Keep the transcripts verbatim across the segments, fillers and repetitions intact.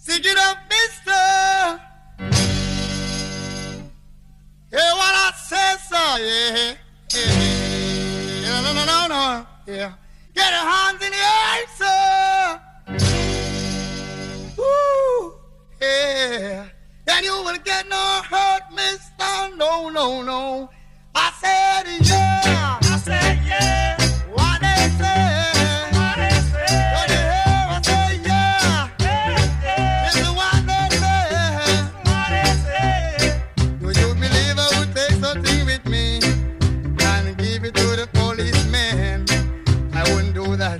Sing it up, mister. Hear what I say, sir, yeah. Yeah, yeah. No, no, no, no, yeah. Get your hands in the air, sir. Woo, yeah. Then you will get no hurt, mister. No, no, no. I said, yeah. I said, yeah. What they say. What they say. What you hear? I say, yeah. Yeah, yeah. This is what they say. What they say. Do you believe I would take something with me and give it to the policeman? I wouldn't do that.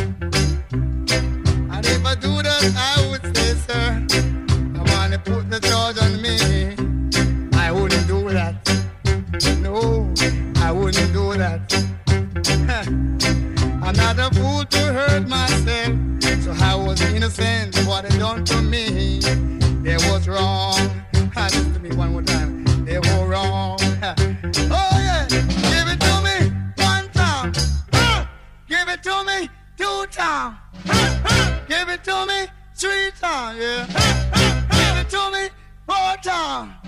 And if I do that, I would say, sir, I want to put the charge on me. I wouldn't do that. No, I wouldn't do that. I'm not a fool to hurt myself, so I was innocent. What they done to me, they was wrong. Listen to me one more time. They were wrong. Oh yeah, give it to me one time. Give it to me two times. Give it to me three times. Yeah. Give it to me four times.